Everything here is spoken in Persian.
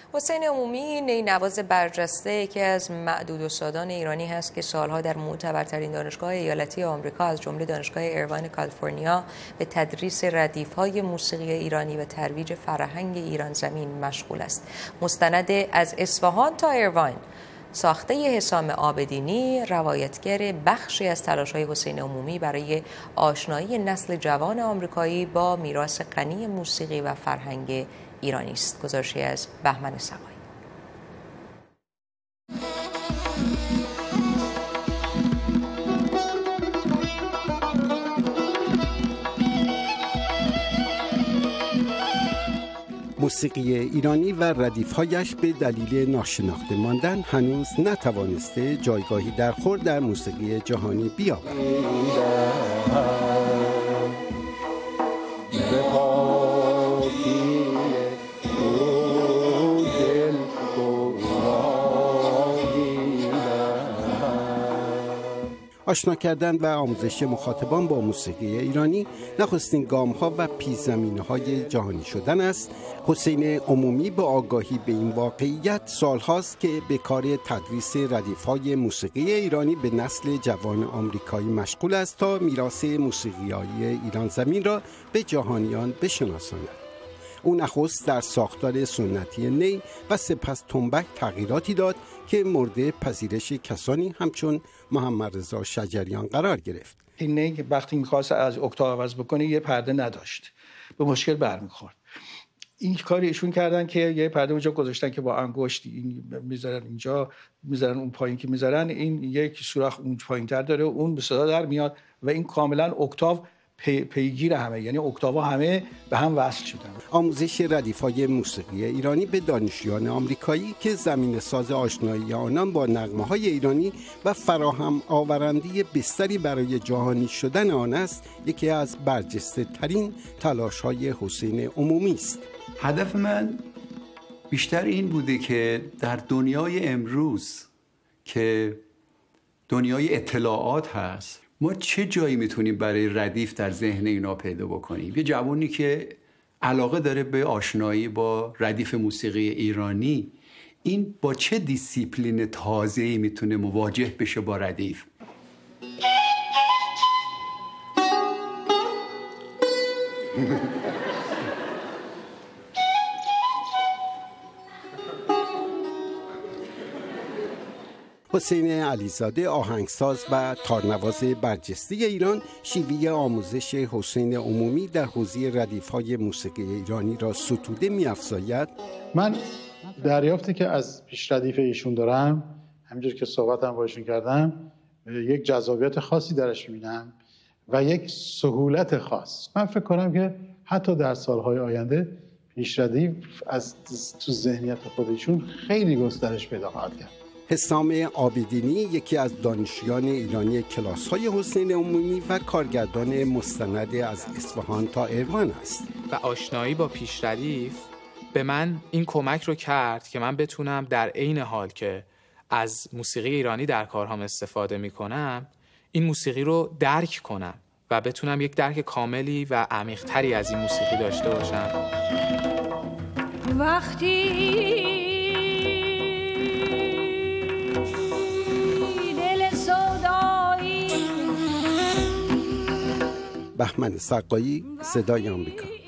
حسین عمومی نینواز برجسته که از معدود استادان ایرانی هست که سالها در معتبرترین دانشگاه ایالتی آمریکا از جمله دانشگاه ایروین کالیفرنیا به تدریس ردیف‌های موسیقی ایرانی و ترویج فرهنگ ایران زمین مشغول است. مستند از اصفهان تا ایروین ساخته حسام عابدینی روایتگر بخشی از تلاش‌های حسین عمومی برای آشنایی نسل جوان آمریکایی با میراث غنی موسیقی و فرهنگ ایرانی است. گزارشی از بهمن سقایی. موسیقی ایرانی و ردیف‌هایش به دلیل ناشناخته ماندن هنوز نتوانسته جایگاهی در خور در موسیقی جهانی بیابد. آشنا کردن و آموزش مخاطبان با موسیقی ایرانی نخستین گام‌ها و پیش‌زمینه‌های جهانی شدن است. حسین عمومی با آگاهی به این واقعیت سالهاست که به کار تدریس ردیف‌های موسیقی ایرانی به نسل جوان آمریکایی مشغول است تا میراث موسیقیایی ایران زمین را به جهانیان بشناساند. او نخست در ساختار سنتی نی و سپس تنبک تغییراتی داد که مورد پذیرش کسانی همچون محمد رضا شجریان قرار گرفت. این نی وقتی می‌خواست از اکتاو عوض بکنه یه پرده نداشت، به مشکل برمیخورد. این کاری ایشون کردن که یه پرده اونجا گذاشتن که با انگشت این میذارن اینجا، میذارن اون پایین که میذارن، این یک سوراخ اون پایین‌تر داره، اون به صدا در میاد و این کاملا اکتاو پیگیر همه، یعنی اکتاوا همه به هم وصل شدن. آموزش ردیف‌های موسیقی ایرانی به دانشجویان آمریکایی که زمینه‌ساز آشنایی آنان با نغمه‌های ایرانی و فراهم آورنده بستری برای جهانی شدن آن است، یکی از برجسته‌ترین تلاش‌های حسین عمومی است. هدف من بیشتر این بوده که در دنیای امروز که دنیای اطلاعات هست، ما چه جایی میتونیم برای ردیف در ذهن اینا پیدا بکنیم؟ یه جوانی که علاقه داره به آشنایی با ردیف موسیقی ایرانی، این با چه دیسیپلین تازه‌ای میتونه مواجه بشه با ردیف؟ حسین علیزاده آهنگساز و تارنواز برجسته ایران شیوه آموزش حسین عمومی در حوزه ردیف‌های موسیقی ایرانی را ستوده می‌افزاید. من دریافتی که از پیش ردیف ایشون دارم، همینجور که صحبتم با ایشون کردم، یک جذابیت خاصی درش می‌بینم و یک سهولت خاص. من فکر کنم که حتی در سال‌های آینده پیش ردیف از تو ذهنیت خودشون خیلی گسترش پیدا خواهد کرد. حسام عابدینی یکی از دانشجویان ایرانی کلاس‌های حسین عمومی و کارگردان مستند از اصفهان تا ایروین است. و آشنایی با پیش ردیف به من این کمک رو کرد که من بتونم در عین حال که از موسیقی ایرانی در کارهام استفاده می‌کنم، این موسیقی رو درک کنم و بتونم یک درک کاملی و عمیق‌تری از این موسیقی داشته باشم. وقتی بهمن سقایی، صدای آمریکا.